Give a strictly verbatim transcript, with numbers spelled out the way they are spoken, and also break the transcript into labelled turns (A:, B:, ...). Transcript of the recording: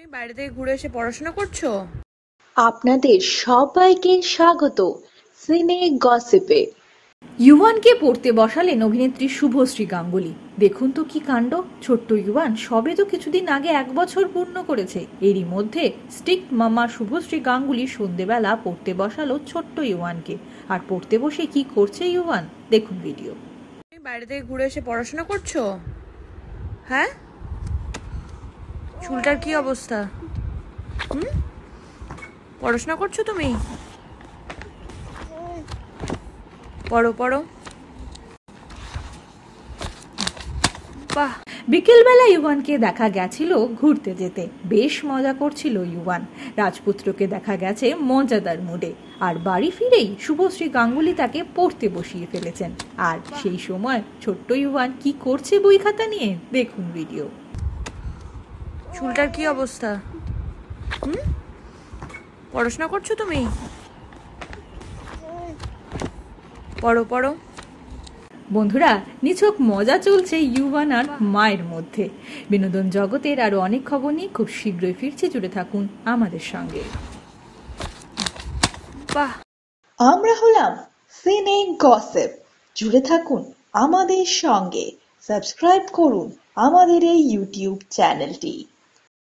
A: বাইরে থেকে ঘুরে এসে পড়াশোনা করছো?
B: আপনাদের সবাইকে স্বাগত সিনে গসিপে।
C: ইউয়ানকে পড়তে বসালেন অভিনেত্রী শুভশ্রী গাঙ্গুলি। দেখুন তো কি কাণ্ড! ছোট্ট ইউয়ান সবে তো কিছুদিন আগে এক বছর পূর্ণ করেছে। এরই মধ্যে স্ট্রিক্ট মামা শুভশ্রী গাঙ্গুলি সন্ধেবেলা পড়তে বসালো ছোট্ট ইউয়ানকে। আর পড়তে বসে কি করছে ইউয়ান, দেখুন ভিডিও।
A: বাইরে থেকে ঘুরে এসে পড়াশোনা করছো? হ্যাঁ, চুলটার কি অবস্থা? হুম, পড়াশোনা করছো তুমি? পড়ো পড়ো। বাহ,
C: বিকেলবেলা ইউয়ানকে দেখা গেছিল ঘুরতে যেতে। বেশ মজা করছিল ইউয়ান। রাজপুত্রকে দেখা গেছে মজাদার মুডে। আর বাড়ি ফিরেই শুভশ্রী গাঙ্গুলি তাকে পড়তে বসিয়ে ফেলেছেন। আর সেই সময় ছোট্ট ইউয়ান কি করছে বই খাতা নিয়ে, দেখুন ভিডিও।
A: চুলটার কি অবস্থা? হুম, পড়াশোনা করছো তুমি? পড়ো পড়ো।
C: বন্ধুরা, নিছক মজা চলছে ইউয়ান আর মায়ের মধ্যে। বিনোদন জগতের আরো অনেক খবর নিয়ে খুব শীঘ্রই ফিরছি, জুড়ে থাকুন আমাদের সঙ্গে।
A: বাহ,
B: আমরা হলাম সিনে গসিপ। জুড়ে থাকুন আমাদের সঙ্গে, সাবস্ক্রাইব করুন আমাদের এই ইউটিউব চ্যানেলটি।